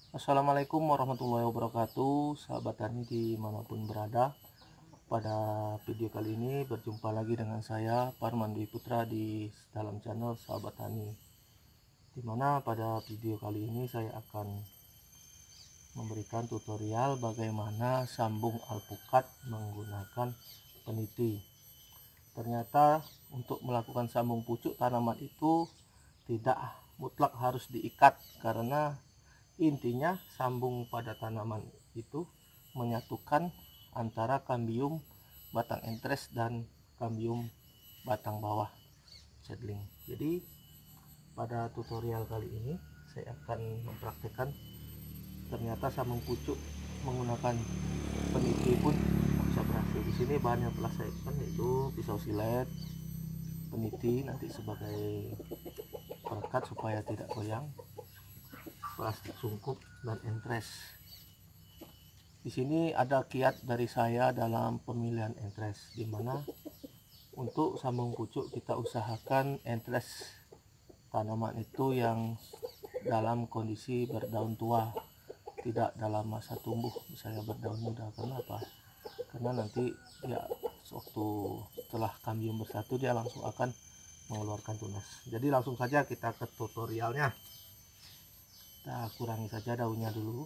Assalamualaikum warahmatullahi wabarakatuh, sahabat tani dimanapun berada. Pada video kali ini berjumpa lagi dengan saya Parman Dwi Putra di dalam channel Sahabat Tani, dimana pada video kali ini saya akan memberikan tutorial bagaimana sambung alpukat menggunakan peniti. Ternyata untuk melakukan sambung pucuk tanaman itu tidak mutlak harus diikat, karena intinya sambung pada tanaman itu menyatukan antara kambium batang entres dan kambium batang bawah seedling. Jadi pada tutorial kali ini saya akan mempraktekkan ternyata sambung pucuk menggunakan peniti pun bisa berhasil. Di sini bahan yang telah saya siapkan yaitu pisau silet, peniti nanti sebagai perekat supaya tidak goyang, plastik sungkup, dan entres. Di sini ada kiat dari saya dalam pemilihan entres, dimana untuk sambung pucuk kita usahakan entres tanaman itu yang dalam kondisi berdaun tua, tidak dalam masa tumbuh misalnya berdaun muda. Kenapa? Karena nanti ya waktu setelah kambium bersatu dia langsung akan mengeluarkan tunas. Jadi langsung saja kita ke tutorialnya. Kita kurangi saja daunnya dulu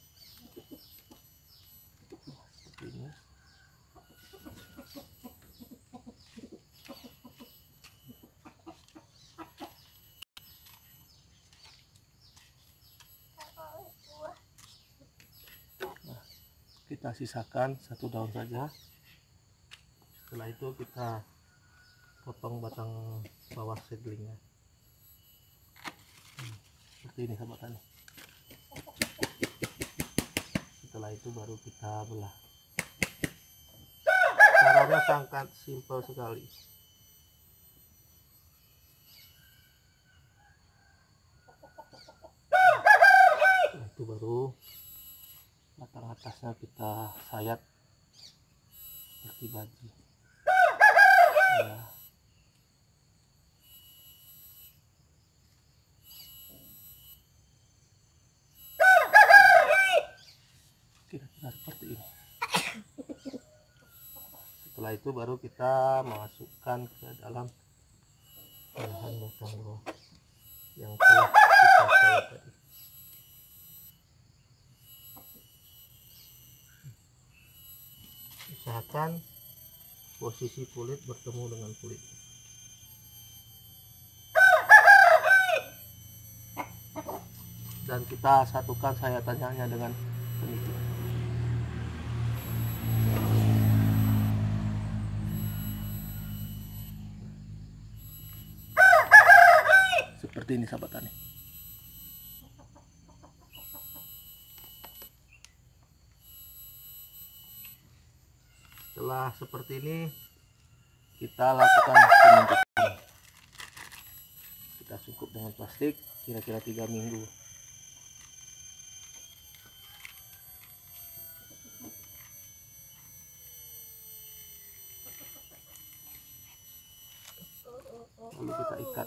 seperti ini. Nah, kita sisakan satu daun saja. Setelah itu kita potong batang bawah seedlingnya seperti ini, sahabat tani. Setelah itu baru kita belah. Caranya sangat simpel sekali. Setelah itu baru batang atasnya kita sayat seperti baji ya. Kira-kira seperti ini. Setelah itu baru kita masukkan ke dalam bahan batang bawah yang telah kita sayat tadi. Usahakan posisi kulit bertemu dengan kulit. Dan kita satukan sayatannya hanya dengan peniti. Seperti ini, sahabat tani. Setelah seperti ini kita lakukan penyuntikan. Kita cukup dengan plastik kira-kira 3 minggu. Lalu kita ikat.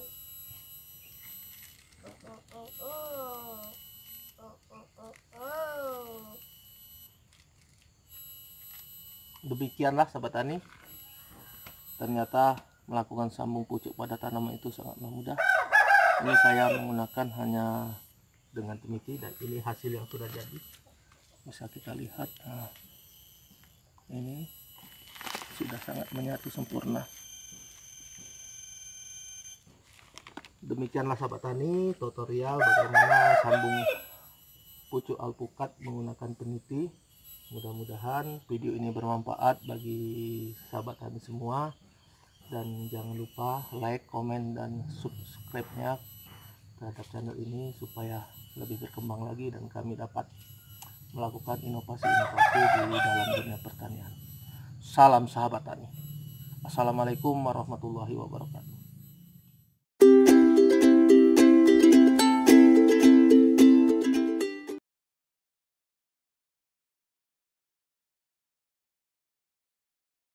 Demikianlah sahabat tani, ternyata melakukan sambung pucuk pada tanaman itu sangatlah mudah. Ini saya menggunakan hanya dengan peniti dan ini hasil yang sudah jadi, bisa kita lihat. Nah, ini sudah sangat menyatu sempurna. Demikianlah sahabat tani tutorial bagaimana sambung pucuk alpukat menggunakan peniti. Mudah-mudahan video ini bermanfaat bagi sahabat tani semua, dan jangan lupa like, komen, dan subscribe-nya terhadap channel ini supaya lebih berkembang lagi dan kami dapat melakukan inovasi-inovasi di dalam dunia pertanian. Salam sahabat tani. Assalamualaikum warahmatullahi wabarakatuh.